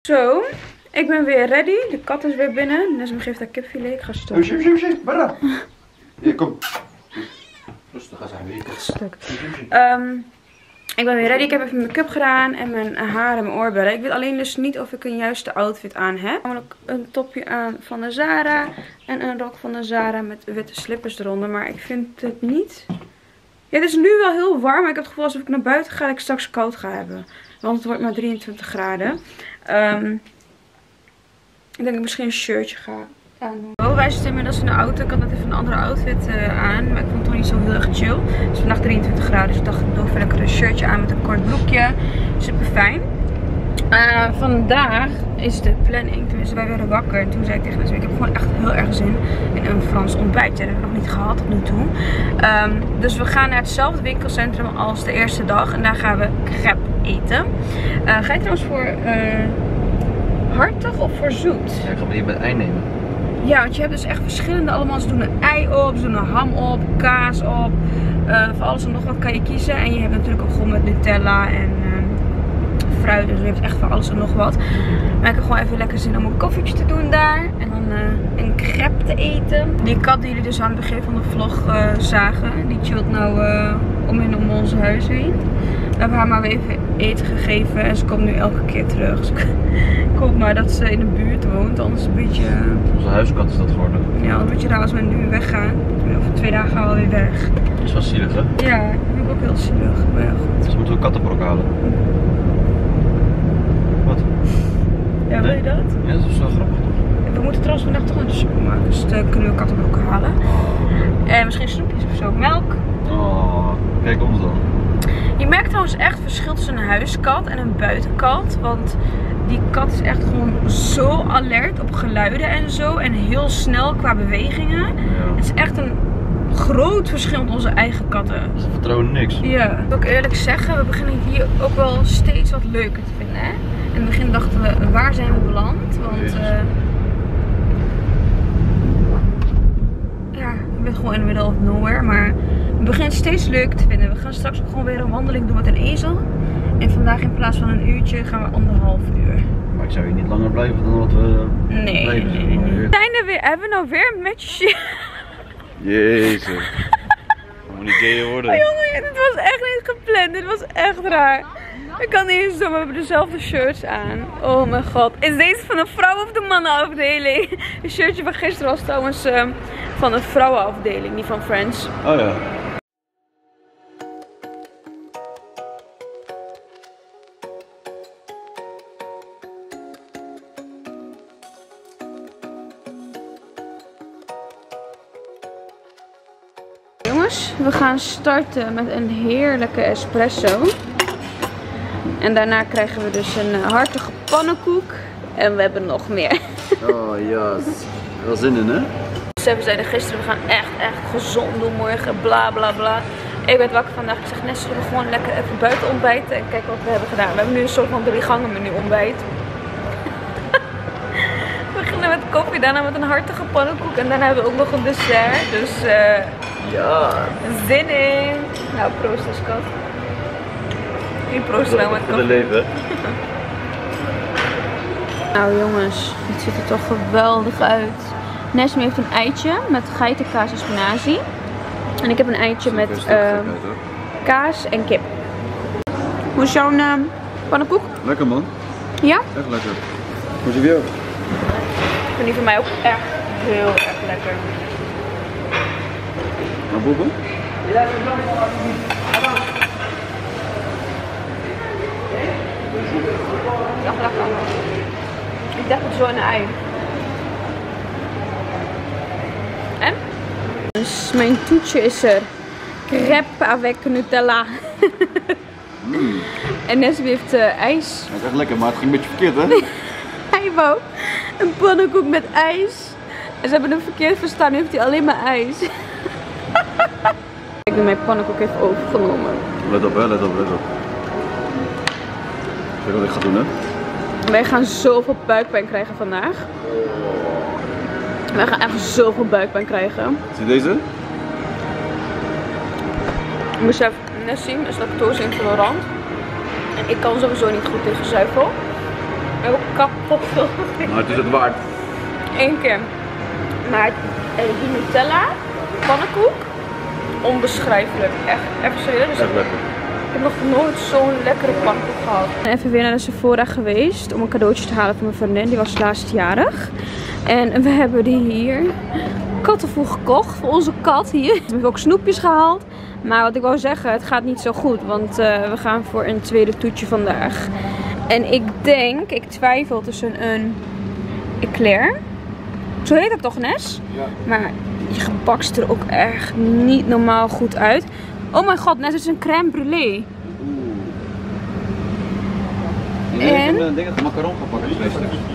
Zo, ik ben weer ready. De kat is weer binnen. Nesme geeft haar kipfilet. Ik ga stoppen. Barra. Hier, kom. Rustig, als hij weer Stuk. Ik ben weer ready. Ik heb even mijn make-up gedaan en mijn haar en mijn oorbellen. Ik weet alleen dus niet of ik een juiste outfit aan heb. Namelijk een topje aan van de Zara en een rok van de Zara met witte slippers eronder. Maar ik vind het niet... Ja, het is nu wel heel warm, maar ik heb het gevoel alsof ik naar buiten ga dat ik straks koud ga hebben. Want het wordt maar 23 graden. Ik denk dat ik misschien een shirtje ga aandoen. Oh, wij zitten inmiddels in de auto. Ik had net even een andere outfit aan, maar ik vond het toch niet zo heel erg chill. Het is vandaag 23 graden, dus ik dacht ik doe even lekker een shirtje aan met een kort broekje. Super fijn. Vandaag is de planning, tenminste wij werden wakker en toen zei ik tegen mensen, ik heb gewoon echt heel erg zin in een Frans ontbijtje. Dat heb ik nog niet gehad tot nu toe. Dus we gaan naar hetzelfde winkelcentrum als de eerste dag en daar gaan we crêpe eten. Ga je trouwens voor hartig of voor zoet? Ja, ik ga me hier met ei nemen. Ja, want je hebt dus echt verschillende allemaal. Ze doen een ei op, ze doen een ham op, kaas op. Voor alles en nog wat kan je kiezen. En je hebt natuurlijk ook gewoon met Nutella en fruit. Dus je hebt echt voor alles en nog wat. Maar ik heb gewoon even lekker zin om een koffietje te doen daar. En dan een crêpe te eten. Die kat die jullie dus aan het begin van de vlog zagen. Die chillt nou om ons huis heen. We hebben haar maar weer even eten gegeven. En ze komt nu elke keer terug. Dus ik hoop maar dat ze in de buurt woont. Anders een beetje... Onze huiskat is dat geworden. Ja, een beetje raar als we nu weggaan. Over 2 dagen gaan we weer weg. Dat is wel zielig, hè? Ja, dat vind ik ook heel zielig. Maar ja, goed. Dus moeten we kattenbrok halen. Wat? Ja, wil je dat? Ja, dat is wel grappig toch? We moeten trouwens vandaag toch naar de supermarkt. Dus dan kunnen we kattenbrokken halen. En misschien snoepjes of zo. Melk. Oh, kijk ons dan. Je merkt trouwens echt verschil tussen een huiskat en een buitenkat. Want die kat is echt gewoon zo alert op geluiden en zo. En heel snel qua bewegingen. Ja. Het is echt een groot verschil met onze eigen katten. Ze vertrouwen niks. Ja. Ik wil ook eerlijk zeggen, we beginnen hier ook wel steeds wat leuker te vinden. Hè? In het begin dachten we, waar zijn we beland? Want ja, ik ben gewoon in the middle of nowhere. Maar we beginnen steeds leuker te vinden. We gaan straks ook gewoon weer een wandeling doen met een ezel. En vandaag in plaats van een uurtje gaan we 1,5 uur. Maar ik zou hier niet langer blijven dan wat we Nee. We zijn er weer. Hebben we nou weer een matchje? Jezus. We moeten niet gayer worden. Oh, jongen, dit was echt niet gepland. Dit was echt raar. Ik kan niet eens zo, we hebben dezelfde shirts aan. Oh mijn god. Is deze van de vrouwen- of de mannenafdeling? Het shirtje van gisteren was trouwens van de vrouwenafdeling, niet van Friends. Oh ja. Jongens, we gaan starten met een heerlijke espresso. En daarna krijgen we dus een hartige pannenkoek. En we hebben nog meer. Oh ja, wel zin in hè? We zeiden gisteren, we gaan echt gezond doen morgen, bla bla bla. Ik werd wakker vandaag, ik zeg net, zullen we gewoon lekker even buiten ontbijten en kijken wat we hebben gedaan. We hebben nu een soort van 3 gangen menu ontbijt. We beginnen met koffie, daarna met een hartige pannenkoek en daarna hebben we ook nog een dessert. Dus Ja. zin in. Nou, proost als kat. Die proost wel met Voor de koffie. leven. Nou jongens, het ziet er toch geweldig uit. Nesme heeft een eitje met geitenkaas en spinazie. En ik heb een eitje met kaas en kip. Hoe is jouw pannenkoek? Lekker man. Ja? Echt lekker. Hoe is die weer? Ik vind die van mij ook echt heel erg lekker. Nou boeben? Ja, lekker. Ik dacht het zo in een ei. En? Dus mijn toetje is er. Crêpe avec Nutella. En Nesby heeft ijs. Dat is echt lekker, maar het ging een beetje verkeerd hè? Hij wou een pannenkoek met ijs. En ze hebben hem verkeerd verstaan. Nu heeft hij alleen maar ijs. Ik doe mijn pannenkoek even overgenomen. Let op hè, let op, let op. Kijk wat ik ga doen hè? Wij gaan zoveel buikpijn krijgen vandaag. Wij gaan echt zoveel buikpijn krijgen. Zie je deze? Besef, Nessim is lactose intolerant. En ik kan sowieso niet goed tegen zuivel. Ik heb ook kapot veel gegeten. Maar het is het waard. 1 keer. Maar die Nutella, pannenkoek, onbeschrijfelijk. Echt, even serieus. Echt lekker. Ik heb nog nooit zo'n lekkere pannenkoek gehad. Even weer naar de Sephora geweest om een cadeautje te halen voor mijn vriendin. Die was laatstjarig. En we hebben die hier kattenvoer gekocht voor onze kat hier. We hebben ook snoepjes gehaald. Maar wat ik wou zeggen, het gaat niet zo goed. Want we gaan voor een tweede toetje vandaag. En ik twijfel tussen een eclair. Zo heet dat toch, Nes? Ja. Maar je gebak ziet er ook echt niet normaal goed uit. Oh mijn god, Nes, het is een crème brûlée. En? Ik denk dat het macaron gepakt is geweest.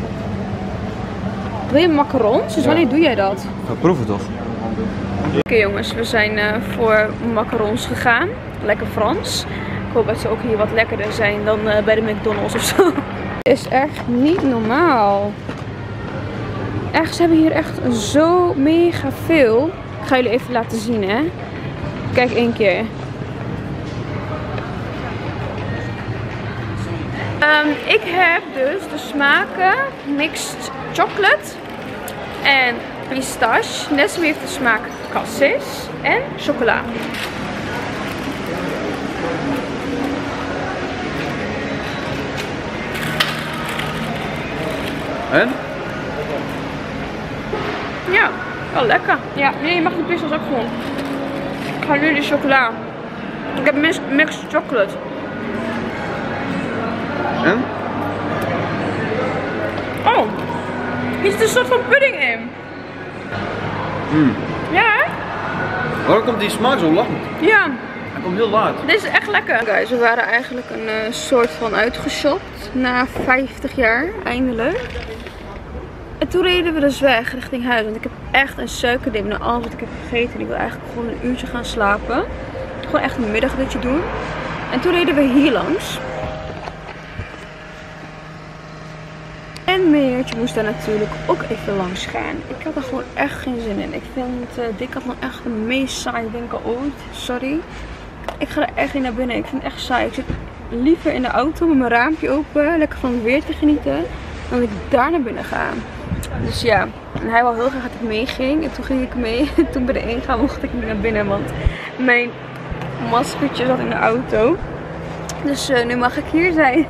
Wil je macarons? Dus wanneer doe jij dat? Ga proeven toch? Oké jongens, we zijn voor macarons gegaan. Lekker Frans. Ik hoop dat ze ook hier wat lekkerder zijn dan bij de McDonald's of zo. Het is echt niet normaal. Echt, ze hebben hier echt zo mega veel. Ik ga jullie even laten zien, hè. Kijk 1 keer. Ik heb dus de smaken mixed chocolate en pistache. Nestlé heeft de smaak cassis en chocola. En? Ja, wel lekker. Ja, nee, je mag de pistache ook gewoon. Ik ga nu de chocola. Ik heb mixed chocolate. En? Oh, hier zit een soort van pudding in. Ja, hè? Waarom komt die smaak zo lang? Ja. Hij komt heel laat. Dit is echt lekker. Guys, we waren eigenlijk een soort van uitgeshopt. Na 50 jaar, eindelijk. En toen reden we dus weg richting huis. Want ik heb echt een suikerdip na alles wat ik heb gegeten. Ik wil eigenlijk gewoon een uurtje gaan slapen. Gewoon echt een middagdutje doen. En toen reden we hier langs. En Meertje moest daar natuurlijk ook even langs gaan. Ik had er gewoon echt geen zin in. Ik vind Decathlon echt de meest saaie winkel ooit. Sorry. Ik ga er echt niet naar binnen. Ik vind het echt saai. Ik zit liever in de auto met mijn raampje open. Lekker van het weer te genieten. Dan dat ik daar naar binnen ga. Dus ja. En hij wou heel graag dat ik meeging. En toen ging ik mee. En toen bij de ingang mocht ik niet naar binnen. Want mijn maskertje zat in de auto. Dus nu mag ik hier zijn.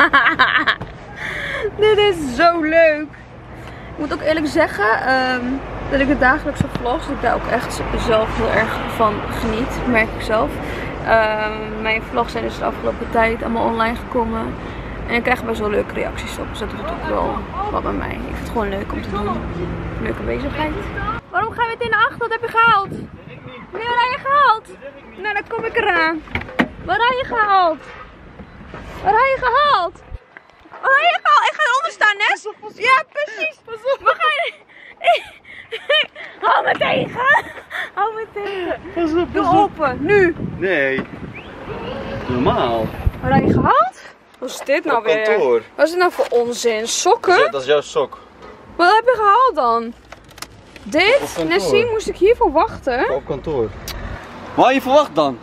Dit is zo leuk. Ik moet ook eerlijk zeggen dat ik de dagelijkse vlogs, dat ik daar ook echt zelf heel erg van geniet, merk ik zelf. Mijn vlogs zijn dus de afgelopen tijd allemaal online gekomen. En ik krijg best wel leuke reacties op. Dus dat doet ook wel wat bij mij. Ik vind het gewoon leuk om te doen. Leuke bezigheid. Waarom ga je meteen naar achter? Wat heb je gehaald? Nee, wat heb je gehaald? Nou, dan kom ik eraan. Wat heb je gehaald? Wat heb je gehaald? Wat heb je gehaald? Ik ga eronder staan, Nes. Ja, precies. We gaan... Hou me tegen. Hou me tegen. Pas op, Doe open. Nu. Nee. Normaal. Wat heb je gehaald? Wat is dit nou Op weer? kantoor. Wat is dit nou voor onzin? Sokken? Dat is jouw sok. Wat heb je gehaald dan? Dit? Op kantoor. Nessie, moest ik hiervoor wachten? Op kantoor. Waar je verwacht dan?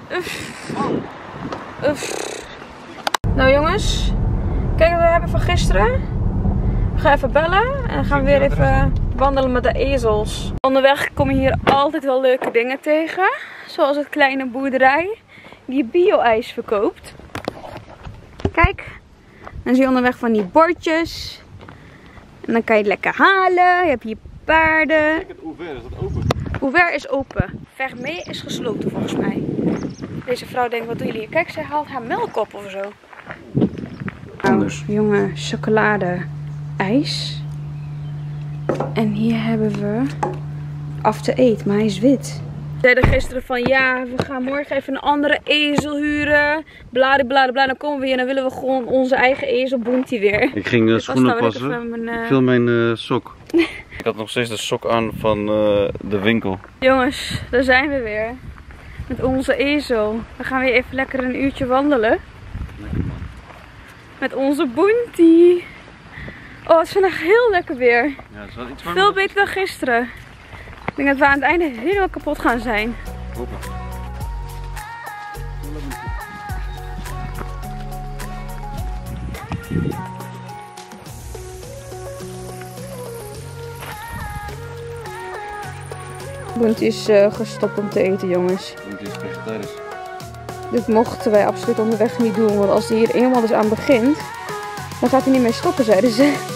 Nou jongens, kijk wat we hebben van gisteren. We gaan even bellen en dan gaan we weer even wandelen met de ezels. Onderweg kom je hier altijd wel leuke dingen tegen. Zoals het kleine boerderij die bio-ijs verkoopt. Kijk, dan zie je onderweg van die bordjes. En dan kan je het lekker halen. Je hebt hier paarden. Hoe ver is dat open? Ouvert is open. Vermee is gesloten volgens mij. Deze vrouw denkt, wat doen jullie hier? Kijk, zij haalt haar melk op of zo. Anders. Jonge chocolade ijs. En hier hebben we After Eight, maar hij is wit. We zeiden gisteren van ja, we gaan morgen even een andere ezel huren. Bladibladibla, dan komen we hier en dan willen we gewoon onze eigen ezel Boentie weer. Ik ging de schoenen passen. Ik viel mijn sok. Ik had nog steeds de sok aan van de winkel. Jongens, daar zijn we weer. Met onze ezel. We gaan weer even lekker een uurtje wandelen. Met onze Boentie. Oh, het is vandaag heel lekker weer. Ja, het is wel iets Veel beter dan gisteren. Ik denk dat we aan het einde helemaal kapot gaan zijn. Hoppen. Boentie is gestopt om te eten, jongens. Boentie is vegetarisch. Dit mochten wij absoluut onderweg niet doen, want als hij hier eenmaal dus aan begint, dan gaat hij niet meer stoppen, zeiden ze.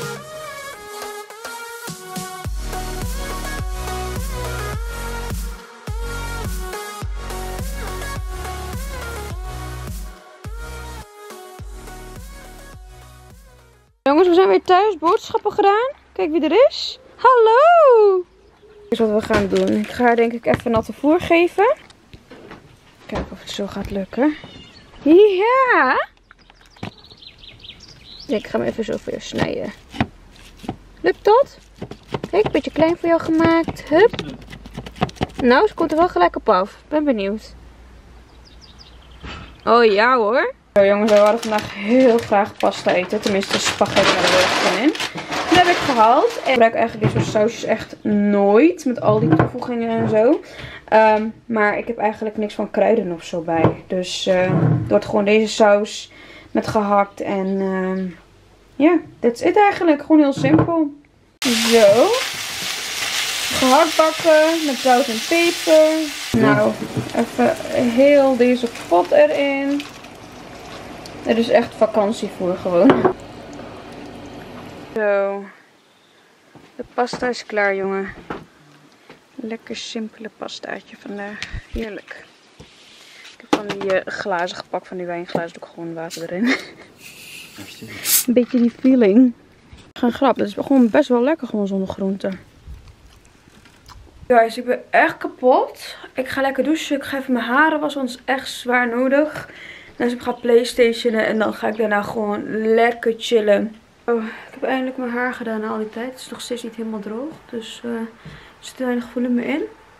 Jongens, we zijn weer thuis, boodschappen gedaan. Kijk wie er is. Hallo! Dit is wat we gaan doen. Ik ga haar denk ik even natte voer geven. Kijken of het zo gaat lukken. Ja! Ik ga hem even zo voor je snijden. Lukt dat? Kijk, een beetje klein voor jou gemaakt. Hup. Nou, ze komt er wel gelijk op af. Ben benieuwd. Oh ja hoor. Zo jongens, we hadden vandaag heel graag pasta eten. Tenminste spaghetti hadden we er gewoon in. Dat heb ik gehaald. En ik gebruik eigenlijk dit soort sausjes echt nooit. Met al die toevoegingen en zo. Maar ik heb eigenlijk niks van kruiden of zo bij. Dus het wordt gewoon deze saus met gehakt. En ja, that's it eigenlijk. Gewoon heel simpel. Zo. Gehakt bakken met zout en peper. Nou, even heel deze pot erin. Het is echt vakantievoer gewoon. Zo. De pasta is klaar, jongen. Lekker simpele pastaatje vandaag. Heerlijk. Ik heb van die glazen gepakt, van die wijnglazen. Doe ik gewoon water erin. Een beetje die feeling. Geen grap, dit is gewoon best wel lekker gewoon zonder groenten. Guys, ik ben echt kapot. Ik ga lekker douchen. Ik ga even mijn haren wassen, want het is echt zwaar nodig. Dus ik ga playstationen en dan ga ik daarna gewoon lekker chillen. Oh, ik heb eindelijk mijn haar gedaan na al die tijd. Het is nog steeds niet helemaal droog. Dus er zit weinig gevoel in me in.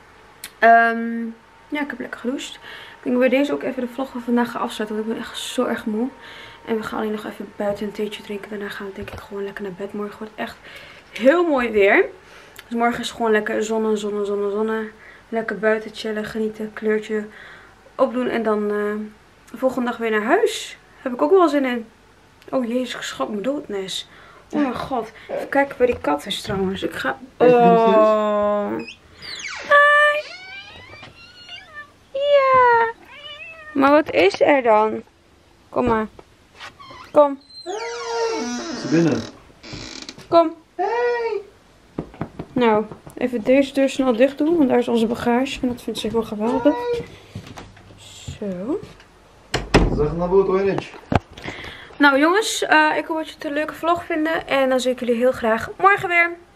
Ja, ik heb lekker gedoucht. Ik denk dat we deze ook even de vlog van vandaag gaan afsluiten. Want ik ben echt zo erg moe. En we gaan alleen nog even buiten een theetje drinken. Daarna gaan we denk ik gewoon lekker naar bed. Morgen wordt echt heel mooi weer. Dus morgen is gewoon lekker zonne. Lekker buiten chillen, genieten, kleurtje opdoen. En dan de volgende dag weer naar huis. Heb ik ook wel zin in. Oh jezus, ik schrok me dood, Nes. Oh mijn god. Even kijken bij die kat is trouwens. Ik ga... Oh. Hi. Ja. Maar wat is er dan? Kom maar. Kom. Ze binnen. Kom. Hey. Nou, even deze deur snel dicht doen, want daar is onze bagage. En dat vindt ze wel geweldig. Zo. Zeg naar boven, Nou jongens, ik hoop dat jullie het een leuke vlog vinden. En dan zie ik jullie heel graag morgen weer.